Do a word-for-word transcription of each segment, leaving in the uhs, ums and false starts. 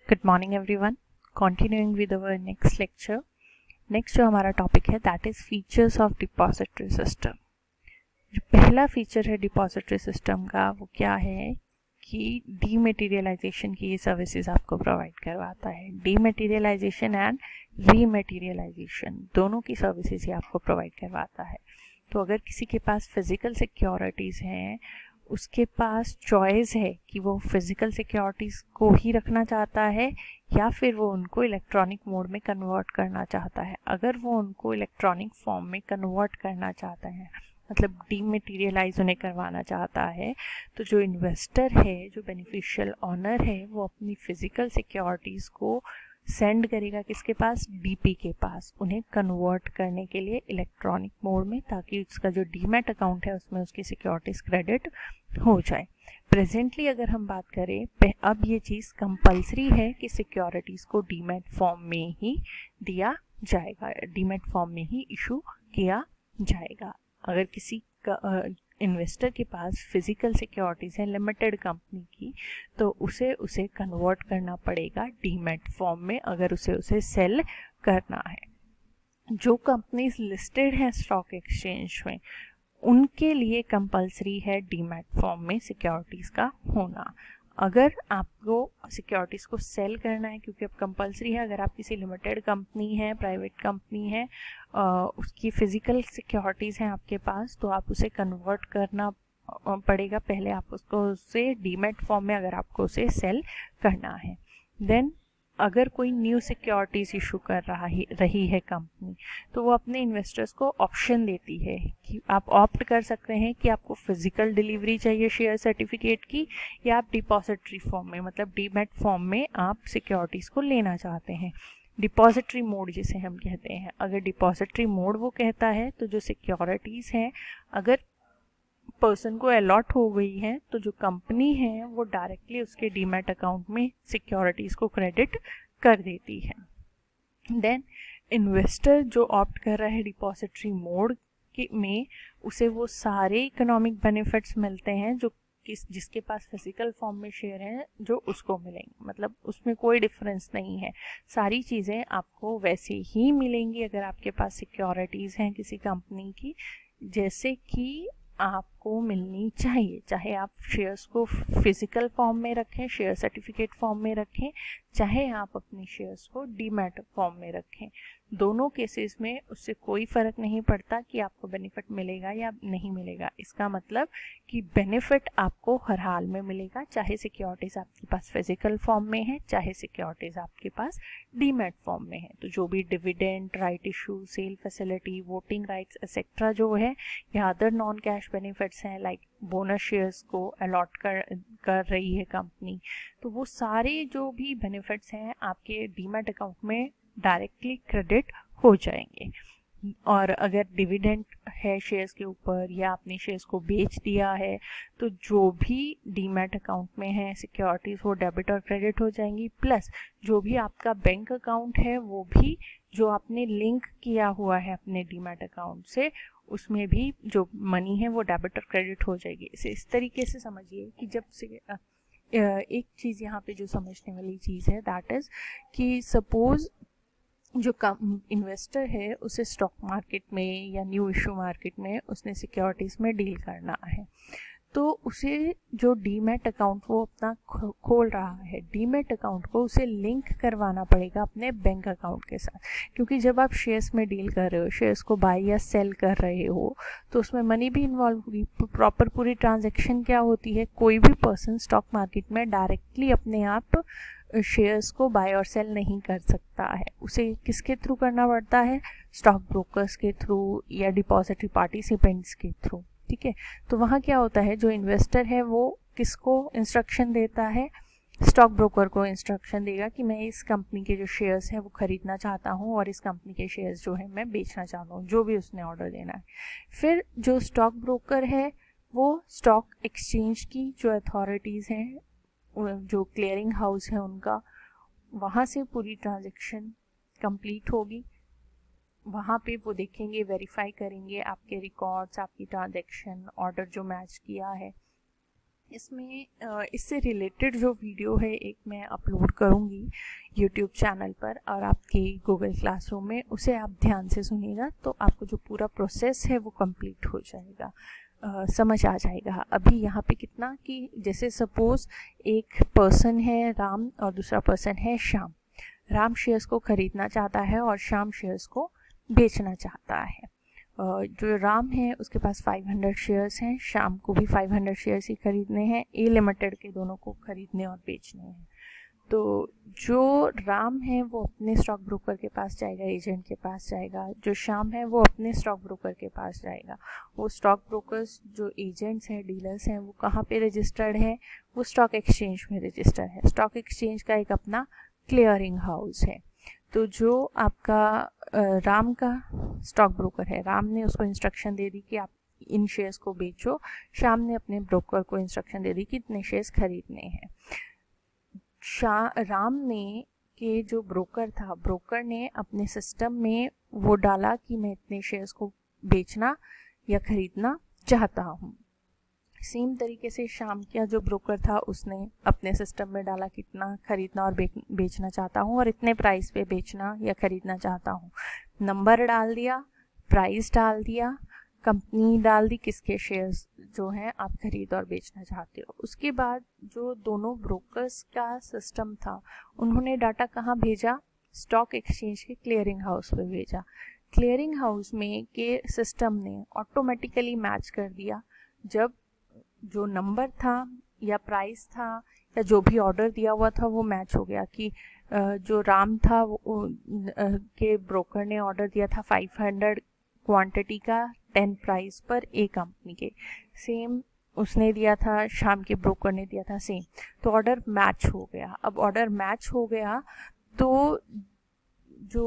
Good morning everyone. Continuing with our next lecture. Next जो हमारा topic है that is features of depository system. जो पहला feature है डिपॉजिटरी सिस्टम का वो क्या है कि डीमेटीरियलाइजेशन की ये सर्विसेज आपको प्रोवाइड करवाता है। डीमेटीरियलाइजेशन एंड रीमेटीरियलाइजेशन दोनों की सर्विसेज ये आपको प्रोवाइड करवाता है। तो अगर किसी के पास फिजिकल सिक्योरिटीज़ हैं, उसके पास चॉइस है कि वो फिजिकल सिक्योरिटीज़ को ही रखना चाहता है या फिर वो उनको इलेक्ट्रॉनिक मोड में कन्वर्ट करना चाहता है। अगर वो उनको इलेक्ट्रॉनिक फॉर्म में कन्वर्ट करना चाहता है, मतलब डीमेटीरियलाइज उन्हें करवाना चाहता है, तो जो इन्वेस्टर है, जो बेनिफिशियल ऑनर है, वो अपनी फिजिकल सिक्योरिटीज़ को सेंड करेगा किसके पास? डीपी के पास, उन्हें कन्वर्ट करने के लिए इलेक्ट्रॉनिक मोड में, ताकि उसका जो डीमैट अकाउंट है उसमें उसकी सिक्योरिटीज क्रेडिट हो जाए। प्रेजेंटली अगर हम बात करें, अब ये चीज़ कंपलसरी है कि सिक्योरिटीज को डीमैट फॉर्म में ही दिया जाएगा, डीमैट फॉर्म में ही इशू किया जाएगा। अगर किसी का इन्वेस्टर के पास फिजिकल सिक्योरिटीज़ है लिमिटेड कंपनी की, तो उसे उसे कन्वर्ट करना पड़ेगा डीमैट फॉर्म में, अगर उसे उसे सेल करना है। जो कंपनीज लिस्टेड हैं स्टॉक एक्सचेंज में, उनके लिए कंपलसरी है डीमैट फॉर्म में सिक्योरिटीज़ का होना। अगर आपको सिक्योरिटीज़ को सेल करना है, क्योंकि अब कंपलसरी है, अगर आप किसी लिमिटेड कंपनी है, प्राइवेट कंपनी है, उसकी फिजिकल सिक्योरिटीज़ हैं आपके पास, तो आप उसे कन्वर्ट करना पड़ेगा पहले। आप उसको उसे डीमैट फॉर्म में अगर आपको उसे सेल करना है। देन अगर कोई न्यू सिक्योरिटीज इशू कर रहा ही रही है कंपनी, तो वो अपने इन्वेस्टर्स को ऑप्शन देती है कि आप ऑप्ट कर सकते हैं कि आपको फिजिकल डिलीवरी चाहिए शेयर सर्टिफिकेट की, या आप डिपॉजिटरी फॉर्म में, मतलब डीमैट फॉर्म में आप सिक्योरिटीज़ को लेना चाहते हैं। डिपॉजिटरी मोड जिसे हम कहते हैं, अगर डिपॉजिटरी मोड वो कहता है तो जो सिक्योरिटीज़ हैं अगर पर्सन को अलॉट हो गई है, तो जो कंपनी है वो डायरेक्टली उसके डीमैट अकाउंट में सिक्योरिटीज को क्रेडिट कर देती है। देन इन्वेस्टर जो ऑप्ट कर रहा है डिपॉजिटरी मोड के में, उसे वो सारे इकोनॉमिक बेनिफिट्स मिलते हैं जो किस जिसके पास फिजिकल फॉर्म में शेयर है जो उसको मिलेंगे, मतलब उसमें कोई डिफरेंस नहीं है। सारी चीज़ें आपको वैसे ही मिलेंगी अगर आपके पास सिक्योरिटीज़ हैं किसी कंपनी की, जैसे कि आपको मिलनी चाहिए। चाहे आप शेयर्स को फिजिकल फॉर्म में रखें, शेयर सर्टिफिकेट फॉर्म में रखें, चाहे आप अपने शेयर्स को डीमैट फॉर्म में रखें, दोनों केसेस में उससे कोई फ़र्क नहीं पड़ता कि आपको बेनिफिट मिलेगा या नहीं मिलेगा। इसका मतलब कि बेनिफिट आपको हर हाल में मिलेगा, चाहे सिक्योरिटीज़ आपके पास फिजिकल फॉर्म में है, चाहे सिक्योरिटीज़ आपके पास डीमैट फॉर्म में है। तो जो भी dividend, right issue, sale facility, voting rights etcetera जो है, या अदर नॉन कैश बेनिफिट्स हैं लाइक बोनस शेयर्स को अलॉट कर कर रही है कंपनी, तो वो सारे जो भी बेनिफिट्स हैं आपके डीमैट अकाउंट में डायरेक्टली क्रेडिट हो जाएंगे। और अगर डिविडेंड है शेयर्स के ऊपर, या आपने शेयर्स को बेच दिया है, तो जो भी डीमैट अकाउंट में है सिक्योरिटीज़ वो डेबिट और क्रेडिट हो जाएंगी। प्लस जो भी आपका बैंक अकाउंट है वो भी जो आपने लिंक किया हुआ है अपने डीमैट अकाउंट से, उसमें भी जो मनी है वो डेबिट और क्रेडिट हो जाएगी। इसे इस तरीके से समझिए कि जब से एक चीज़ यहाँ पे जो समझने वाली चीज़ है दैट इज़ कि सपोज जो कम इन्वेस्टर है उसे स्टॉक मार्केट में या न्यू इशू मार्केट में उसने सिक्योरिटीज़ में डील करना है, तो उसे जो डीमैट अकाउंट वो अपना खोल रहा है, डीमैट अकाउंट को उसे लिंक करवाना पड़ेगा अपने बैंक अकाउंट के साथ। क्योंकि जब आप शेयर्स में डील कर रहे हो, शेयर्स को बाय या सेल कर रहे हो, तो उसमें मनी भी इन्वॉल्व होगी। प्रॉपर पूरी ट्रांजैक्शन क्या होती है, कोई भी पर्सन स्टॉक मार्केट में डायरेक्टली अपने आप शेयर्स को बाय और सेल नहीं कर सकता है, उसे किसके थ्रू करना पड़ता है? स्टॉक ब्रोकर्स के थ्रू या डिपॉजिटरी पार्टिसिपेंट्स के थ्रू। ठीक है, तो वहाँ क्या होता है, जो इन्वेस्टर है वो किसको इंस्ट्रक्शन देता है? स्टॉक ब्रोकर को इंस्ट्रक्शन देगा कि मैं इस कंपनी के जो शेयर्स हैं वो खरीदना चाहता हूँ और इस कंपनी के शेयर्स जो है मैं बेचना चाहता हूँ, जो भी उसने ऑर्डर देना है। फिर जो स्टॉक ब्रोकर है वो स्टॉक एक्सचेंज की जो अथॉरिटीज़ हैं, जो क्लियरिंग हाउस है उनका, वहाँ से पूरी ट्रांजैक्शन कंप्लीट होगी। वहाँ पे वो देखेंगे, वेरीफाई करेंगे आपके रिकॉर्ड्स, आपकी ट्रांजैक्शन, ऑर्डर जो मैच किया है, इसमें इससे रिलेटेड जो वीडियो है एक मैं अपलोड करूँगी यूट्यूब चैनल पर और आपके गूगल क्लासरूम में, उसे आप ध्यान से सुनिएगा तो आपको जो पूरा प्रोसेस है वो कंप्लीट हो जाएगा, आ, समझ आ जाएगा। अभी यहाँ पे कितना कि जैसे सपोज एक पर्सन है राम और दूसरा पर्सन है श्याम। राम शेयर्स को खरीदना चाहता है और श्याम शेयर्स को बेचना चाहता है। जो राम है उसके पास पाँच सौ शेयर्स हैं, श्याम को भी पाँच सौ शेयर्स ही खरीदने हैं, ए लिमिटेड के दोनों को खरीदने और बेचने हैं। तो जो राम है वो अपने स्टॉक ब्रोकर के पास जाएगा, एजेंट के पास जाएगा। जो श्याम है वो अपने स्टॉक ब्रोकर के पास जाएगा। वो स्टॉक ब्रोकर्स जो एजेंट्स हैं, डीलर्स हैं, वो कहाँ पे रजिस्टर्ड है? वो स्टॉक एक्सचेंज में रजिस्टर्ड है। स्टॉक एक्सचेंज का एक अपना क्लियरिंग हाउस है। तो जो आपका राम का स्टॉक ब्रोकर है, राम ने उसको इंस्ट्रक्शन दे दी कि आप इन शेयर्स को बेचो, श्याम ने अपने ब्रोकर को इंस्ट्रक्शन दे दी कि इतने शेयर्स खरीदने हैं। राम ने के जो ब्रोकर था, ब्रोकर ने अपने सिस्टम में वो डाला कि मैं इतने शेयर्स को बेचना या खरीदना चाहता हूँ। सेम तरीके से श्याम का जो ब्रोकर था उसने अपने सिस्टम में डाला कितना खरीदना और बेचना चाहता हूँ और इतने प्राइस पे बेचना या खरीदना चाहता हूँ। नंबर डाल दिया, प्राइस डाल दिया, कंपनी डाल दी किसके शेयर्स जो हैं आप खरीद और बेचना चाहते हो। उसके बाद जो दोनों ब्रोकर्स का सिस्टम था उन्होंने डाटा कहाँ भेजा? स्टॉक एक्सचेंज के क्लियरिंग हाउस पे भेजा। क्लियरिंग हाउस में के सिस्टम ने ऑटोमेटिकली मैच कर दिया। जब जो नंबर था या प्राइस था या जो भी ऑर्डर दिया हुआ था वो मैच हो गया कि जो राम था वो के ब्रोकर ने ऑर्डर दिया था पाँच सौ क्वांटिटी का दस प्राइस पर एक कंपनी के, सेम उसने दिया था, श्याम के ब्रोकर ने दिया था सेम, तो ऑर्डर मैच हो गया। अब ऑर्डर मैच हो गया तो जो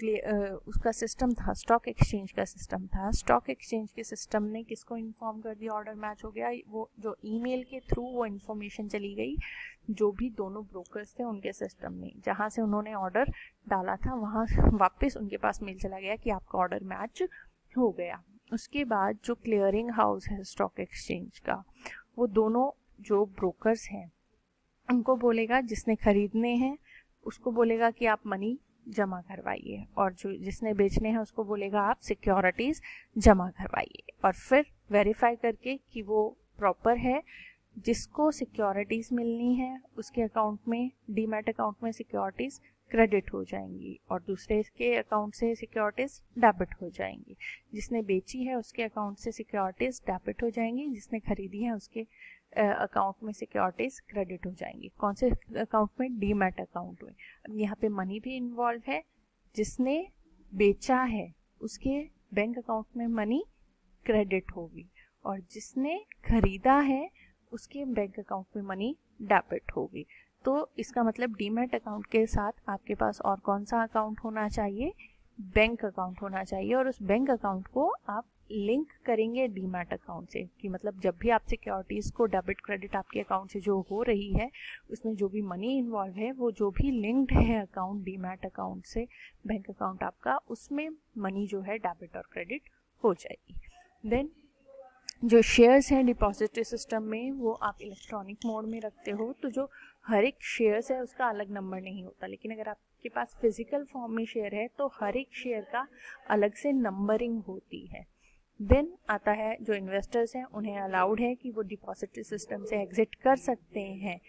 उसका सिस्टम था, स्टॉक एक्सचेंज का सिस्टम था, स्टॉक एक्सचेंज के सिस्टम ने किसको इन्फॉर्म कर दिया ऑर्डर मैच हो गया? वो जो ईमेल के थ्रू वो इन्फॉर्मेशन चली गई जो भी दोनों ब्रोकर्स थे उनके सिस्टम में, जहाँ से उन्होंने ऑर्डर डाला था वहाँ वापस उनके पास मेल चला गया कि आपका ऑर्डर मैच हो गया। उसके बाद जो क्लियरिंग हाउस है स्टॉक एक्सचेंज का, वो दोनों जो ब्रोकर्स हैं उनको बोलेगा, जिसने खरीदने हैं उसको बोलेगा कि आप मनी जमा करवाइए और जो जिसने बेचने हैं उसको बोलेगा आप सिक्योरिटीज़ जमा करवाइए, और फिर वेरीफाई करके कि वो प्रॉपर है। जिसको सिक्योरिटीज़ मिलनी है उसके अकाउंट में, डीमैट अकाउंट में सिक्योरिटीज़ क्रेडिट हो जाएंगी और दूसरे के अकाउंट से सिक्योरिटीज़ डेबिट हो जाएंगी। जिसने बेची है उसके अकाउंट से सिक्योरिटीज़ डेबिट हो जाएंगी, जिसने खरीदी है उसके अकाउंट में सिक्योरिटीज़ क्रेडिट हो जाएंगी। कौन से अकाउंट में? डीमैट अकाउंट में। अब यहाँ पे मनी भी इन्वॉल्व है। जिसने बेचा है उसके बैंक अकाउंट में मनी क्रेडिट होगी और जिसने खरीदा है उसके बैंक अकाउंट में मनी डेबिट होगी। तो इसका मतलब डीमैट अकाउंट के साथ आपके पास और कौन सा अकाउंट होना चाहिए? बैंक अकाउंट होना चाहिए। और उस बैंक अकाउंट को आप लिंक करेंगे डीमैट अकाउंट से, कि मतलब जब भी आप सिक्योरिटीज़ को डेबिट क्रेडिट आपके अकाउंट से जो हो रही है उसमें जो भी मनी इन्वॉल्व है वो जो भी लिंक्ड है अकाउंट डीमैट अकाउंट से बैंक अकाउंट आपका, उसमें मनी जो है डेबिट और क्रेडिट हो जाएगी। देन जो शेयर्स हैं डिपॉजिटरी सिस्टम में वो आप इलेक्ट्रॉनिक मोड में रखते हो, तो जो हर एक शेयर्स है उसका अलग नंबर नहीं होता, लेकिन अगर आपके पास फिजिकल फॉर्म में शेयर है तो हर एक शेयर का अलग से नंबरिंग होती है। देन आता है जो इन्वेस्टर्स हैं उन्हें अलाउड है कि वो डिपॉजिटरी सिस्टम से एग्जिट कर सकते हैं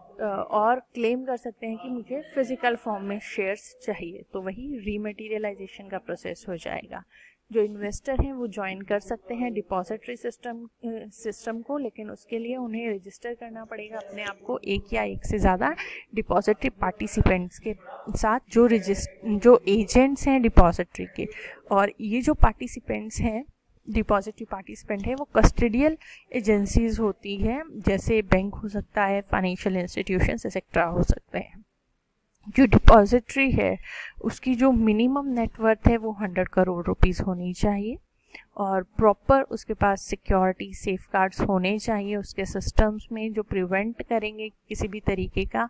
और क्लेम कर सकते हैं कि मुझे फिजिकल फॉर्म में शेयर्स चाहिए, तो वही रीमटेरियलाइजेशन का प्रोसेस हो जाएगा। जो इन्वेस्टर हैं वो ज्वाइन कर सकते हैं डिपॉजिटरी सिस्टम सिस्टम को, लेकिन उसके लिए उन्हें रजिस्टर करना पड़ेगा अपने आप को एक या एक से ज़्यादा डिपॉजिटरी पार्टिसिपेंट्स के साथ, जो रजिस्ट जो एजेंट्स हैं डिपॉजिटरी के। और ये जो पार्टिसिपेंट्स हैं डिपॉजिटरी पार्टिसिपेंट है वो कस्टडियल एजेंसीज होती है, जैसे बैंक हो सकता है, फाइनेंशियल इंस्टीट्यूशंस एक्सेट्रा हो सकते हैं। जो डिपॉजिटरी है उसकी जो मिनिमम नेटवर्थ है वो हंड्रेड करोड़ रुपीस होनी चाहिए और प्रॉपर उसके पास सिक्योरिटी सेफ गार्ड्स होने चाहिए उसके सिस्टम्स में, जो प्रिवेंट करेंगे किसी भी तरीके का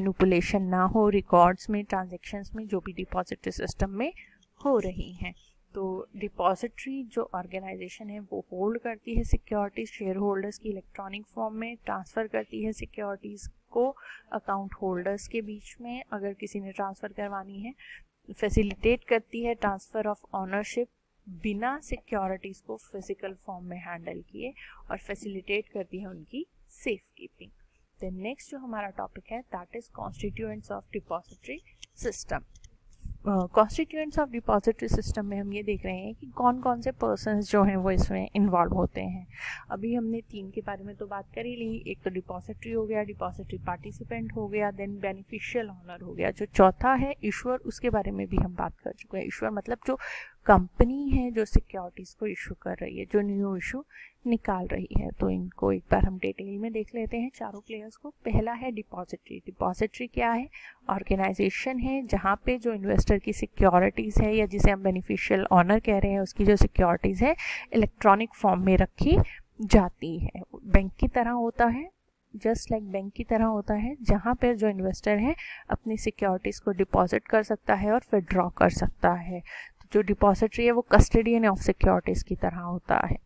मैनिपुलेशन ना हो रिकॉर्ड्स में, ट्रांजैक्शंस में जो भी डिपॉजिटरी सिस्टम में हो रही हैं। तो डिपॉजिटरी जो ऑर्गेनाइजेशन है वो होल्ड करती है सिक्योरिटीज शेयर होल्डर्स की इलेक्ट्रॉनिक फॉर्म में, ट्रांसफ़र करती है सिक्योरिटीज़ को अकाउंट होल्डर्स के बीच में अगर किसी ने ट्रांसफ़र करवानी है, फैसिलिटेट करती है ट्रांसफ़र ऑफ ऑनरशिप बिना सिक्योरिटीज़ को फिजिकल फॉर्म में हैंडल किए, और फैसिलिटेट करती है उनकी सेफ कीपिंग। देन नेक्स्ट जो हमारा टॉपिक है that is constituents of depository system. Constituents of depository system में हम ये देख रहे हैं कि कौन कौन से पर्सन्स जो हैं वो इसमें इन्वॉल्व होते हैं। अभी हमने तीन के बारे में तो बात कर ही ली, एक तो डिपॉजिटरी हो गया, डिपॉजिटरी पार्टिसिपेंट हो गया, देन बेनिफिशियल ऑनर हो गया। जो चौथा है इशूअर, उसके बारे में भी हम बात कर चुके हैं। इशूअर मतलब जो कंपनी है जो सिक्योरिटीज़ को इशू कर रही है, जो न्यू इशू निकाल रही है। तो इनको एक बार हम डिटेल में देख लेते हैं चारों प्लेयर्स को। पहला है डिपॉजिटरी। डिपॉजिटरी क्या है? ऑर्गेनाइजेशन है जहाँ पे जो इन्वेस्टर की सिक्योरिटीज़ है या जिसे हम बेनिफिशियल ऑनर कह रहे हैं उसकी जो सिक्योरिटीज़ है इलेक्ट्रॉनिक फॉर्म में रखी जाती है। बैंक की तरह होता है, जस्ट लाइक बैंक की तरह होता है, जहाँ पर जो इन्वेस्टर है अपनी सिक्योरिटीज़ को डिपॉजिट कर सकता है और फिर ड्रॉ कर सकता है। तो जो डिपॉजिटरी है वो कस्टडियन ऑफ सिक्योरिटीज़ की तरह होता है।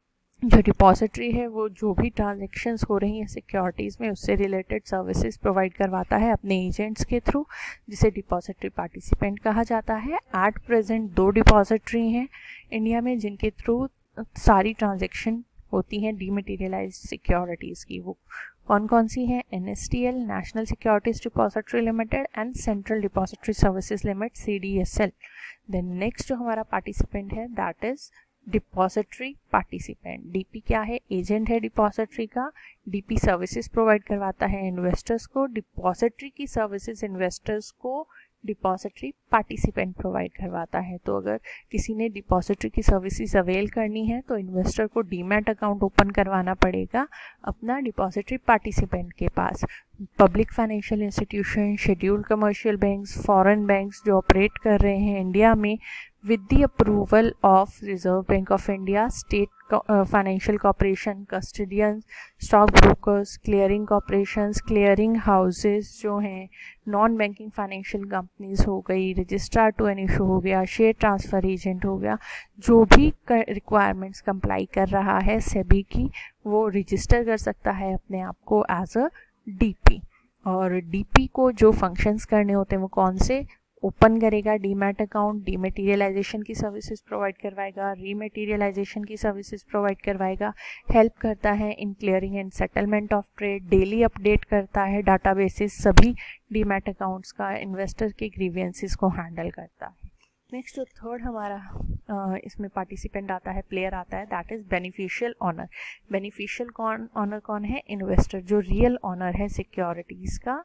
जो डिपॉजिटरी है वो जो भी ट्रांजैक्शंस हो रही हैं सिक्योरिटीज़ में उससे रिलेटेड सर्विसेज प्रोवाइड करवाता है अपने एजेंट्स के थ्रू, जिसे डिपॉजिटरी पार्टिसिपेंट कहा जाता है। एट प्रेजेंट दो डिपॉजिटरी हैं इंडिया में जिनके थ्रू सारी ट्रांजैक्शन होती हैं डीमटेरियलाइज सिक्योरिटीज़ की। वो कौन कौन सी हैं? N S T L, national securities depository limited, and central depository services limited, C D S L. Then next जो हमारा पार्टिसिपेंट है that is depository participant. DP क्या है? एजेंट है डिपॉजिटरी का। डीपी सर्विसेज प्रोवाइड करवाता है इन्वेस्टर्स को। डिपॉजिटरी की सर्विसेज इन्वेस्टर्स को डिपॉजिटरी पार्टिसिपेंट प्रोवाइड करवाता है। तो अगर किसी ने डिपॉजिटरी की सर्विसेज अवेल करनी है तो इन्वेस्टर को डीमैट अकाउंट ओपन करवाना पड़ेगा अपना डिपॉजिटरी पार्टिसिपेंट के पास। Public financial institution, scheduled commercial banks, foreign banks जो ऑपरेट कर रहे हैं इंडिया में with the approval of Reserve Bank of India, state uh, financial corporation, custodians, stock brokers, clearing corporations, clearing houses जो हैं, non banking financial companies हो गई, registrar to an issue हो गया, शेयर ट्रांसफ़र एजेंट हो गया, जो भी रिक्वायरमेंट्स कंप्लाई कर रहा है सेबी की वो रजिस्टर कर सकता है अपने आप को एज अ डीपी। और डीपी को जो फंक्शंस करने होते हैं वो कौन से? ओपन करेगा डीमैट अकाउंट, डीमेटीरियलाइजेशन की सर्विसेज प्रोवाइड करवाएगा, रीमेटीरियलाइजेशन की सर्विसेज प्रोवाइड करवाएगा, हेल्प करता है in clearing and settlement of trade, daily update करता है डाटाबेसेस सभी डीमैट अकाउंट्स का, इन्वेस्टर के ग्रीवियंसेस को हैंडल करता है। नेक्स्ट जो थर्ड हमारा आ, इसमें पार्टिसिपेंट आता है, प्लेयर आता है, that is beneficial owner. Beneficial कौन ऑनर कौन है? इन्वेस्टर, जो रियल ऑनर है सिक्योरिटीज़ का,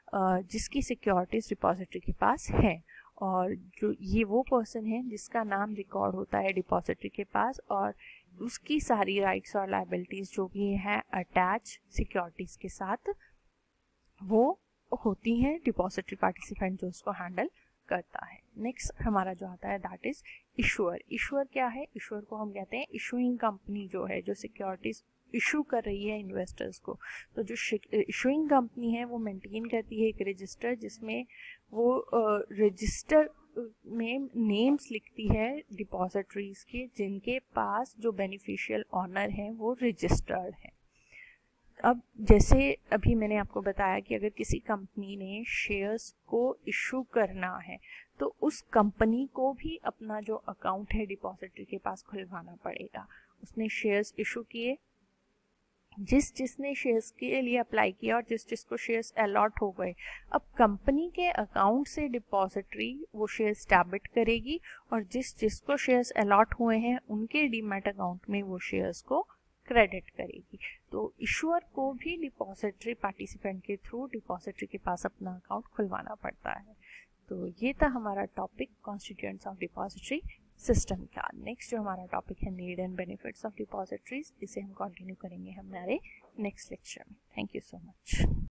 जिसकी सिक्योरिटीज डिपॉजिटरी के पास है। और जो ये वो पर्सन है जिसका नाम रिकॉर्ड होता है डिपॉजिटरी के पास, और उसकी सारी राइट्स और लायबिलिटीज़ जो भी हैं अटैच सिक्योरिटीज़ के साथ वो होती हैं डिपॉजिटरी पार्टिसिपेंट जो उसको हैंडल करता है। नेक्स्ट हमारा जो आता है दैट इज़ इशूअर। इशूअर क्या है? इशूअर को हम कहते हैं इशूइंग कंपनी, जो है जो सिक्योरिटीज़ इशू कर रही है इन्वेस्टर्स को। तो जो इशूइंग कंपनी है वो मेंटेन करती है एक रजिस्टर जिसमें वो रजिस्टर uh, में नेम्स लिखती है डिपॉजिटरीज के जिनके पास जो बेनिफिशियल ऑनर हैं वो रजिस्टर्ड है। अब जैसे अभी मैंने आपको बताया कि अगर किसी कंपनी ने शेयर्स को इशू करना है तो उस कंपनी को भी अपना जो अकाउंट है डिपॉजिटरी के पास खुलवाना पड़ेगा। उसने शेयर्स इशू किए, जिस जिसने शेयर्स के लिए अप्लाई किया और जिस जिसको शेयर्स अलॉट हो गए, अब कंपनी के अकाउंट से डिपॉजिटरी वो शेयर्स डेबिट करेगी और जिस जिसको शेयर्स अलॉट हुए हैं उनके डीमैट अकाउंट में वो शेयर्स को क्रेडिट करेगी। तो इशूअर को भी डिपॉजिटरी पार्टिसिपेंट के थ्रू डिपॉजिटरी के पास अपना अकाउंट खुलवाना पड़ता है। तो ये था हमारा topic constituents of depository system का। नेक्स्ट जो हमारा टॉपिक है need and benefits of depositories, इसे हम कंटिन्यू करेंगे हमारे नेक्स्ट लेक्चर में। Thank you so much.